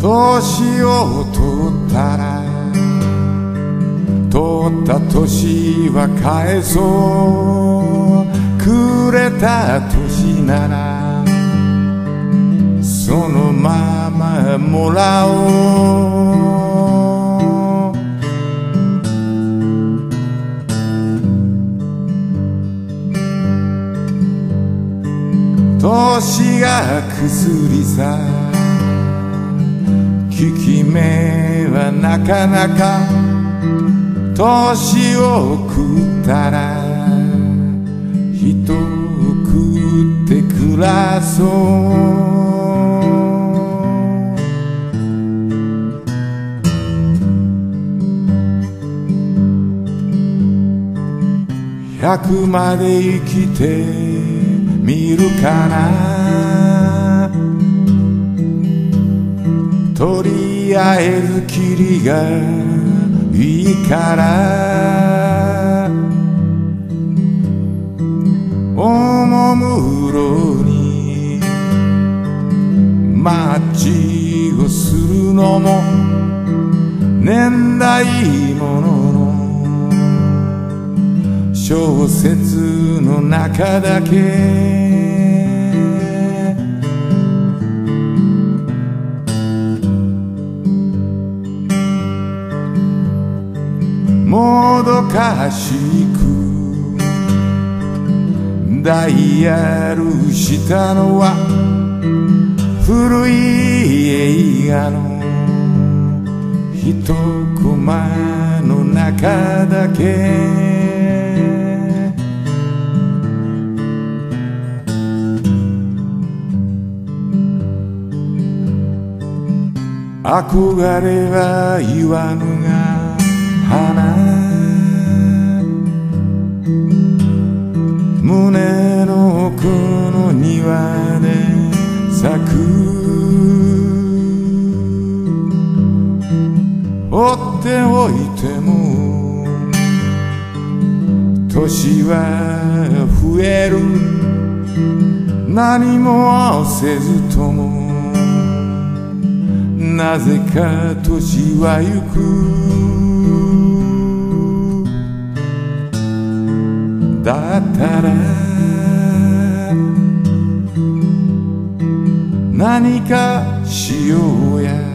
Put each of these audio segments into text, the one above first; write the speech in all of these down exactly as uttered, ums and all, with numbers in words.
年を取ったら取った年は返そうくれた年ならそのままもらおう年が薬さ効き目はなかなか年を食ったら人を食って暮らそう百まで生きてみるかなとりあえずキリがいいからおもむろにマッチをするのも年代ものの小説の中だけもどかしくダイヤルしたのは古い映画の一コマの中だけ憧れは言わぬが花胸の奥の庭で咲く放っておいても年は増える何もせずともなぜか年はゆくだったら何かしようや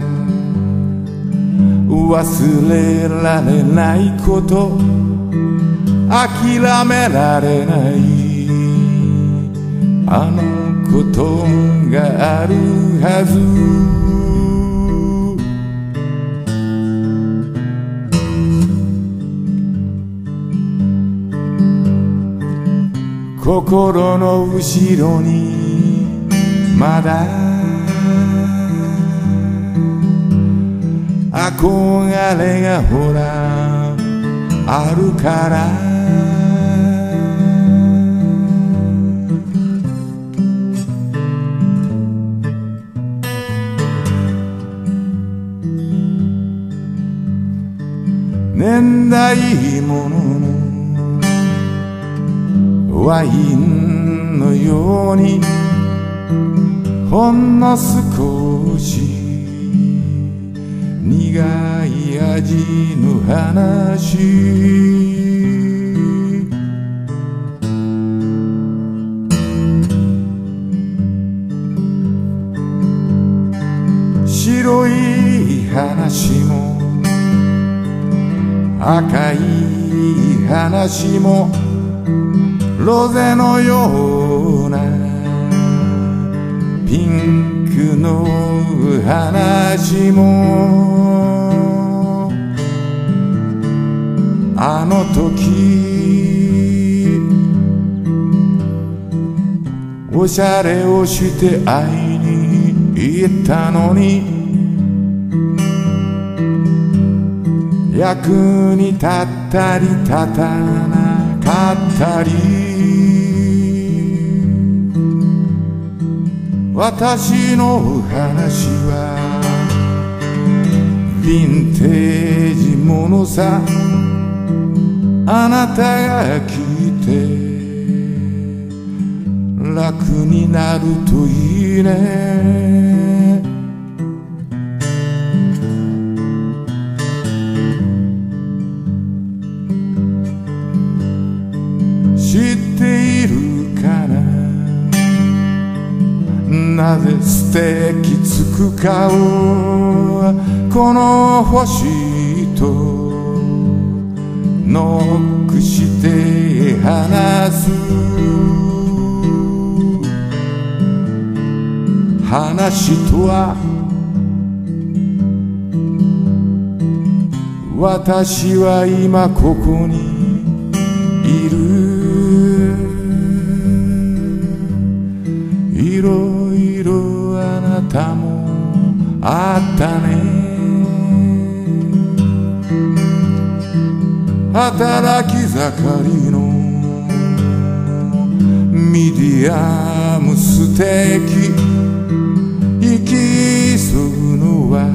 忘れられないこと諦められないあのことがあるはず心の後ろにまだ憧れがほらあるから年代物のワインのようにほんの少し苦い味の話白い話も赤い話もロゼのようなピンクの話もあの時おしゃれをして会いに行ったのに役に立ったり立たなかったり私の話はヴィンテージものさあなたが聞いて楽になるといいね素敵つくかうこの星とノックして話す話とは私は今ここにいるいろいろあなたもあったね働き盛りのミディアムステーキ行き急ぐのは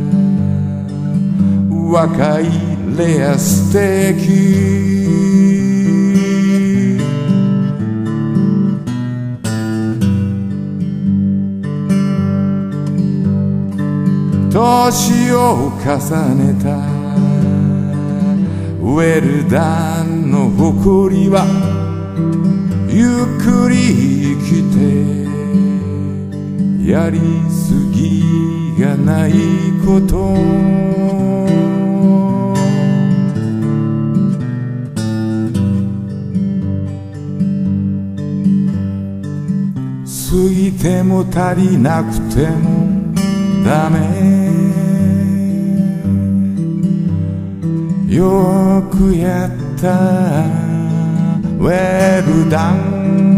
若いレアステーキ年を重ねたウェルダンの誇りはゆっくり生きてやりすぎがないこと過ぎても足りなくてもダメよくやったウェルダン